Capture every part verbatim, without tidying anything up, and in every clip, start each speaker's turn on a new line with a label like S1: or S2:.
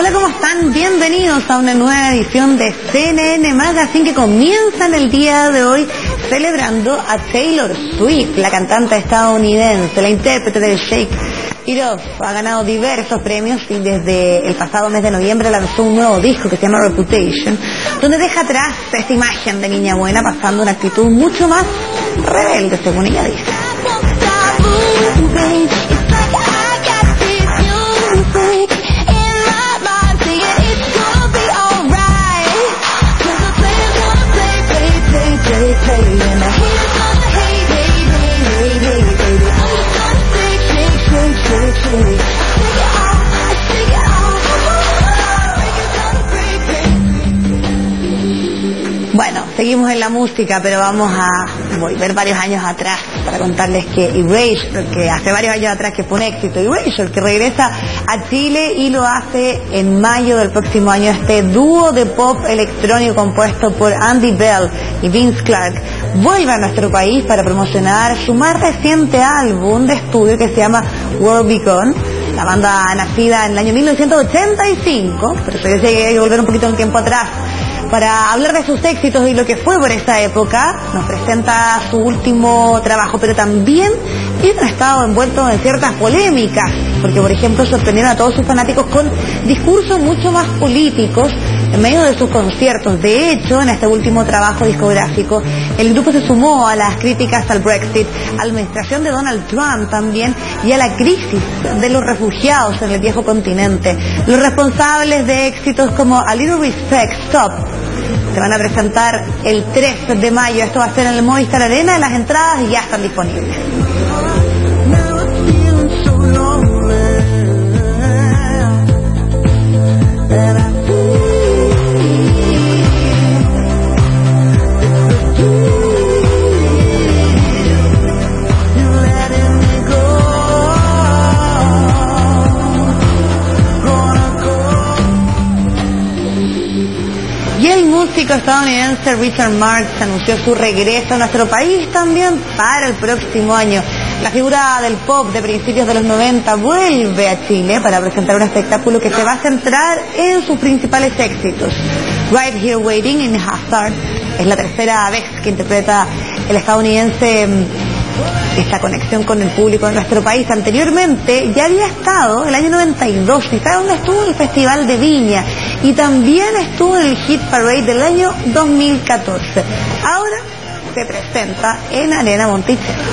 S1: Hola, ¿cómo están? Bienvenidos a una nueva edición de C N N Magazine que comienza en el día de hoy celebrando a Taylor Swift, la cantante estadounidense, la intérprete del Shake It Off. Ha ganado diversos premios y desde el pasado mes de noviembre lanzó un nuevo disco que se llama Reputation, donde deja atrás esta imagen de niña buena pasando una actitud mucho más rebelde, según ella dice. Bueno, seguimos en la música, pero vamos a volver varios años atrás para contarles que Erasure, que hace varios años atrás que fue un éxito, Erasure, que regresa a Chile y lo hace en mayo del próximo año. Este dúo de pop electrónico compuesto por Andy Bell y Vince Clarke vuelve a nuestro país para promocionar su más reciente álbum de estudio que se llama World Beacon. La banda nacida en el año mil novecientos ochenta y cinco, pero se decía que hay que volver un poquito en tiempo atrás para hablar de sus éxitos y lo que fue por esa época. Nos presenta su último trabajo, pero también ellos han estado envueltos en ciertas polémicas, porque por ejemplo sorprendieron a todos sus fanáticos con discursos mucho más políticos en medio de sus conciertos. De hecho, en este último trabajo discográfico, el grupo se sumó a las críticas al Brexit, a la administración de Donald Trump también, y a la crisis de los refugiados en el viejo continente. Los responsables de éxitos como A Little Respect, Stop, se van a presentar el tres de mayo. Esto va a ser en el Movistar Arena. Las entradas ya están disponibles. Y el músico estadounidense Richard Marx anunció su regreso a nuestro país también para el próximo año. La figura del pop de principios de los noventa vuelve a Chile para presentar un espectáculo que se va a centrar en sus principales éxitos. Right Here Waiting in Hazard es la tercera vez que interpreta el estadounidense esta conexión con el público de nuestro país. Anteriormente ya había estado el año noventa y dos, y sabe dónde estuvo, en el Festival de Viña, y también estuvo en el Hit Parade del año dos mil catorce. Ahora se presenta en Arena Monticello.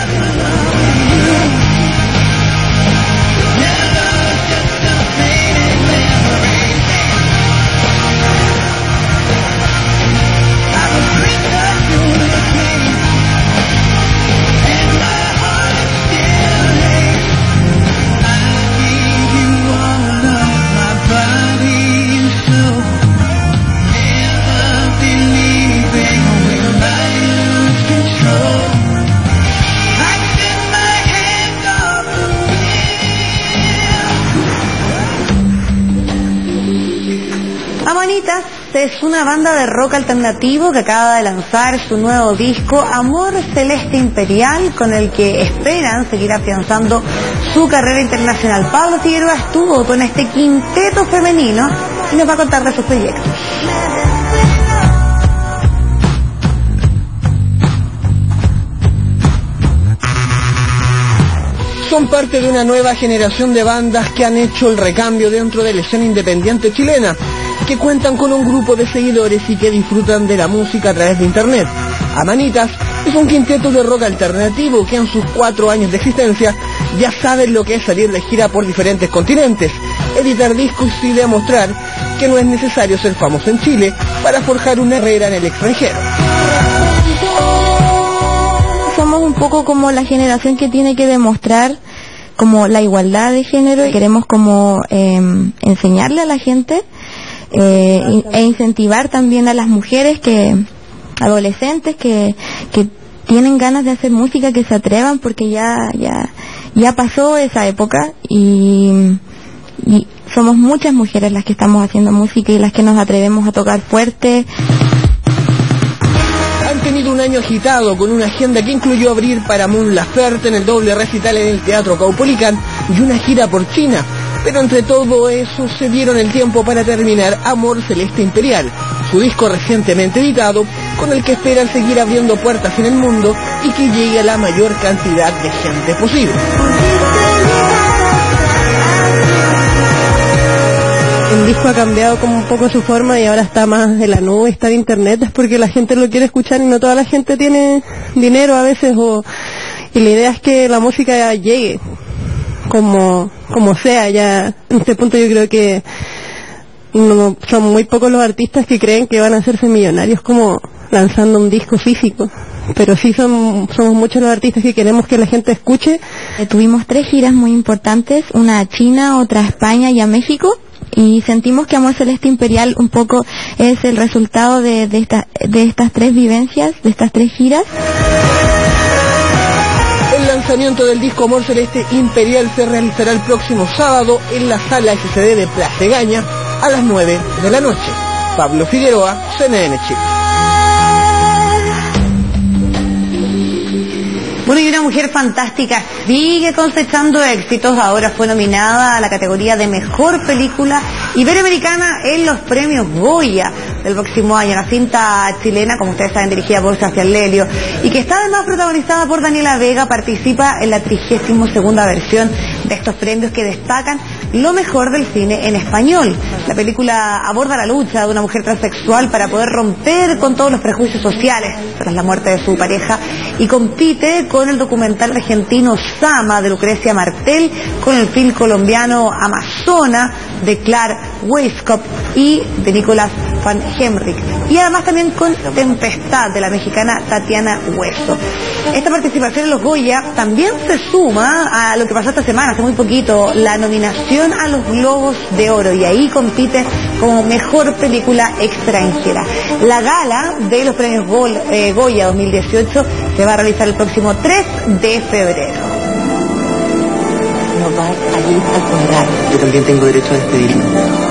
S1: Amanitas es una banda de rock alternativo que acaba de lanzar su nuevo disco Amor Celeste Imperial, con el que esperan seguir afianzando su carrera internacional. Pablo Figueroa estuvo con este quinteto femenino y nos va a contar de sus proyectos.
S2: Son parte de una nueva generación de bandas que han hecho el recambio dentro de la escena independiente chilena, que cuentan con un grupo de seguidores y que disfrutan de la música a través de internet. Amanitas es un quinteto de rock alternativo que en sus cuatro años de existencia ya saben lo que es salir de gira por diferentes continentes, editar discos y demostrar que no es necesario ser famoso en Chile para forjar una carrera en el extranjero.
S3: Somos un poco como la generación que tiene que demostrar como la igualdad de género, y queremos como eh, enseñarle a la gente eh, e incentivar también a las mujeres que adolescentes que, que tienen ganas de hacer música, que se atrevan, porque ya ya ya pasó esa época y, y somos muchas mujeres las que estamos haciendo música y las que nos atrevemos a tocar fuerte.
S2: Han tenido un año agitado con una agenda que incluyó abrir para Mon Laferte en el doble recital en el Teatro Caupolicán y una gira por China, Pero entre todo eso se dieron el tiempo para terminar Amor Celeste Imperial, su disco recientemente editado, con el que esperan seguir abriendo puertas en el mundo y que llegue a la mayor cantidad de gente posible.
S4: El disco ha cambiado como un poco su forma y ahora está más en la nube, está en internet, es porque la gente lo quiere escuchar y no toda la gente tiene dinero a veces, o y la idea es que la música ya llegue como como sea. Ya en este punto yo creo que no, son muy pocos los artistas que creen que van a hacerse millonarios como lanzando un disco físico, pero sí son somos muchos los artistas que queremos que la gente escuche.
S3: Eh, tuvimos tres giras muy importantes, una a China, otra a España y a México, y sentimos que Amor Celeste Imperial un poco es el resultado de, de, esta, de estas tres vivencias, de estas tres giras.
S2: El lanzamiento del disco Amor Celeste Imperial se realizará el próximo sábado en la Sala S C D de Plaza Egaña a las nueve de la noche. Pablo Figueroa, C N N Chile.
S1: Bueno, y una mujer fantástica sigue cosechando éxitos. Ahora fue nominada a la categoría de Mejor Película Iberoamericana en los premios Goya del próximo año. La cinta chilena, como ustedes saben, dirigida por Sebastián Lelio y que está además protagonizada por Daniela Vega, participa en la trigésima segunda versión de estos premios que destacan lo mejor del cine en español. La película aborda la lucha de una mujer transexual para poder romper con todos los prejuicios sociales tras la muerte de su pareja y compite con el documental argentino Sama de Lucrecia Martel, con el film colombiano Amazona de Clark Weisskopf y de Nicolás Van Hemrick, y además también con Tempestad de la mexicana Tatiana Hueso. Esta participación en los Goya también se suma a lo que pasó esta semana, hace muy poquito, la nominación a los Globos de Oro, y ahí compite como Mejor Película Extranjera. La gala de los premios Gol, eh, Goya dos mil dieciocho se va a realizar el próximo tres de febrero.
S5: No vas a ir al funeral. Yo también tengo derecho a despedirme.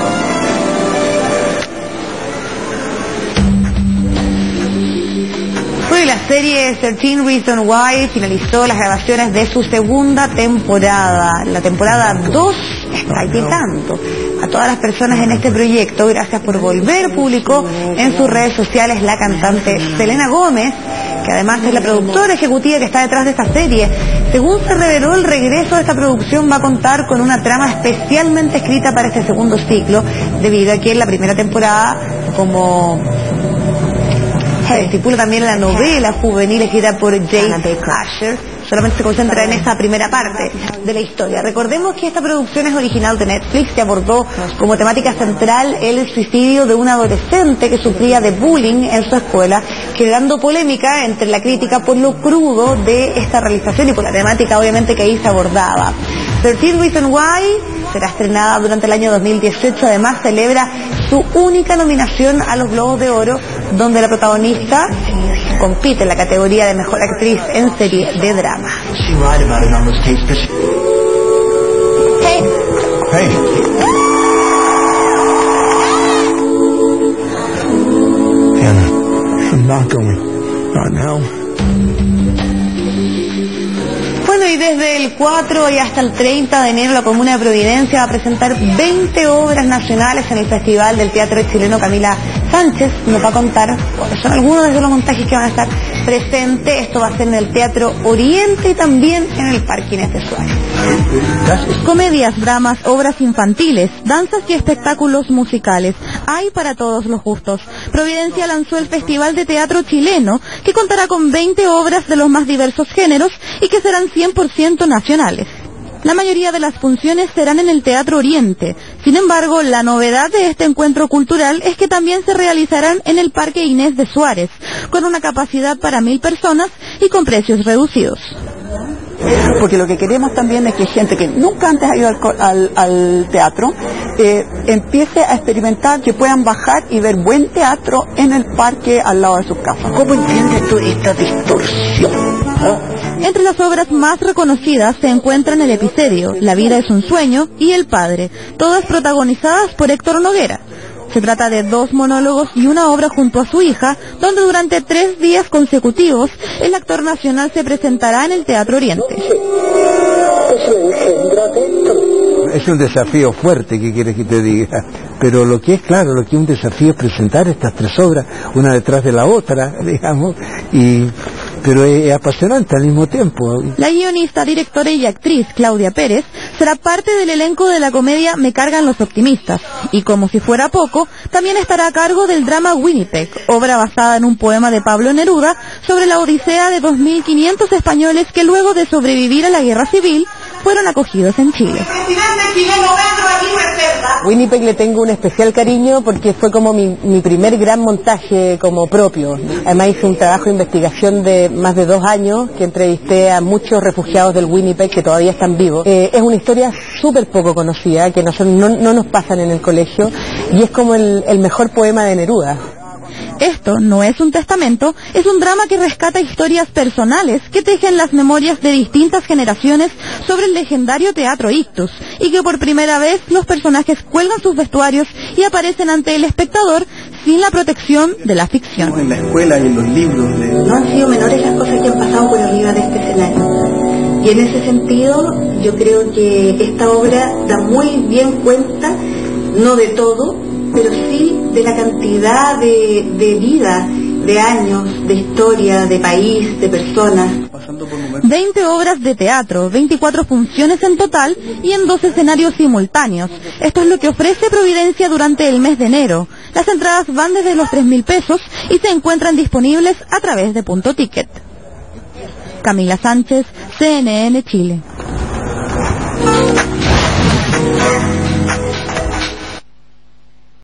S1: Bueno, y la serie trece Reasons Why finalizó las grabaciones de su segunda temporada. La temporada dos está tanto. A todas las personas en este proyecto, gracias por volver, publicó en sus redes sociales la cantante Selena Gómez, que además es la productora ejecutiva que está detrás de esta serie. Según se reveló, el regreso de esta producción va a contar con una trama especialmente escrita para este segundo ciclo, debido a que en la primera temporada, como se estipula también en la novela juvenil escrita por Jane Asher, solamente se concentra en esa primera parte de la historia. Recordemos que esta producción es original de Netflix, que abordó como temática central el suicidio de un adolescente que sufría de bullying en su escuela, generando polémica entre la crítica por lo crudo de esta realización y por la temática obviamente que ahí se abordaba. trece Reasons Why será estrenada durante el año dos mil dieciocho, además celebra su única nominación a los Globos de Oro, donde la protagonista compite en la categoría de Mejor Actriz en Serie de Drama.
S3: Hey.
S6: Hey. Anna, I'm not going. Not now.
S1: Bueno, y desde el cuatro y hasta el treinta de enero la Comuna de Providencia va a presentar veinte obras nacionales en el Festival del Teatro Chileno. Camila Sánchez nos va a contar cuáles son algunos de los montajes que van a estar presentes. Esto va a ser en el Teatro Oriente y también en el Parque Inés de Suárez.
S7: Comedias, dramas, obras infantiles, danzas y espectáculos musicales. Hay para todos los gustos. Providencia lanzó el Festival de Teatro Chileno, que contará con veinte obras de los más diversos géneros y que serán cien por ciento nacionales. La mayoría de las funciones serán en el Teatro Oriente. Sin embargo, la novedad de este encuentro cultural es que también se realizarán en el Parque Inés de Suárez, con una capacidad para mil personas y con precios reducidos.
S8: Porque lo que queremos también es que gente que nunca antes ha ido al, al, al teatro eh, empiece a experimentar, que puedan bajar y ver buen teatro en el parque al lado de sus casas.
S5: ¿Cómo entiendes tú esta distorsión? ¿Ah?
S7: Entre las obras más reconocidas se encuentran El Epicedio, La vida es un sueño y El Padre, todas protagonizadas por Héctor Noguera. Se trata de dos monólogos y una obra junto a su hija, donde durante tres días consecutivos el actor nacional se presentará en el Teatro Oriente.
S6: es un desafío fuerte, ¿qué quieres que te diga? Pero lo que es claro, lo que es un desafío es presentar estas tres obras, una detrás de la otra, digamos, y pero es, es apasionante al mismo tiempo.
S7: La guionista, directora y actriz Claudia Pérez será parte del elenco de la comedia Me cargan los optimistas, y como si fuera poco, también estará a cargo del drama Winnipeg, obra basada en un poema de Pablo Neruda sobre la odisea de dos mil quinientos españoles que luego de sobrevivir a la guerra civil fueron acogidos en Chile.
S4: Winnipeg le tengo un especial cariño porque fue como mi, mi primer gran montaje como propio. Además hice un trabajo de investigación de más de dos años que entrevisté a muchos refugiados del Winnipeg que todavía están vivos. Eh, es una historia súper poco conocida, que no, son, no, no nos pasan en el colegio, y es como el, el mejor poema de Neruda.
S7: Esto no es un testamento, es un drama que rescata historias personales que tejen las memorias de distintas generaciones sobre el legendario teatro Ictus, y que por primera vez los personajes cuelgan sus vestuarios y aparecen ante el espectador sin la protección de la ficción.
S9: En la escuela y en los libros de...
S1: No han sido menores las cosas que han pasado por arriba de este escenario. Y en ese sentido, yo creo que esta obra da muy bien cuenta, no de todo, pero sí de la cantidad de, de vida, de años, de historia, de país, de personas.
S7: veinte obras de teatro, veinticuatro funciones en total y en dos escenarios simultáneos. Esto es lo que ofrece Providencia durante el mes de enero. Las entradas van desde los tres mil pesos y se encuentran disponibles a través de Punto Ticket. Camila Sánchez, C N N Chile.